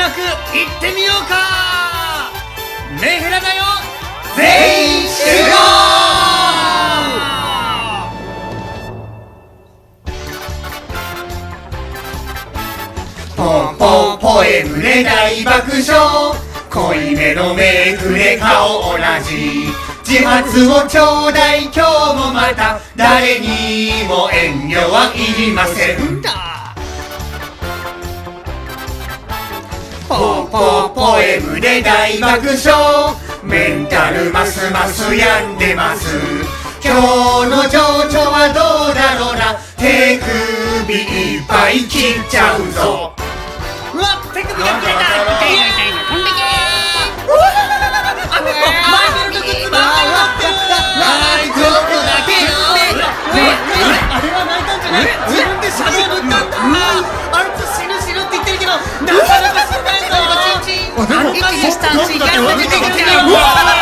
学行ってみようか。メンヘラだよ全員集合。ポンポンポエムで大爆笑。濃いめのメイクで顔同じ。自発をちょうだい今日もまた。誰にも遠慮はいりません。ポンポンポエムで大爆笑。メンタルますます病んでます。今日の情緒はどうだろうな。手首いっぱい切っちゃうぞ。うわっ手首が切れた。マイケルとグッズばっかり持ってる。はいどこだけあれは泣いたんじゃない。自分でシャドウ塗ったんだ。あいつ死ぬ死ぬって言ってるけどなかなか死ないぞ。一気にした血が出てきちゃう。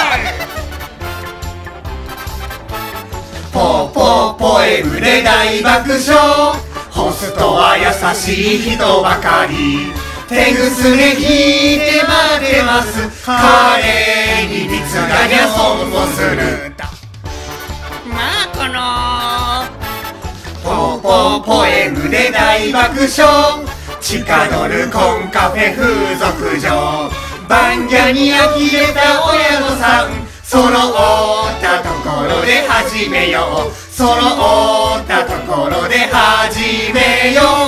ポポポエムで大爆笑。ホストは優しい人ばかり。手ぐすね引いて待ってます。彼に蜜がりゃ損をする。まあこのポポポエムで大爆笑。地下ドルコンカフェ風俗嬢。バンギャに呆れた親御さん。揃ったところで始めよう。揃ったところで始めよう。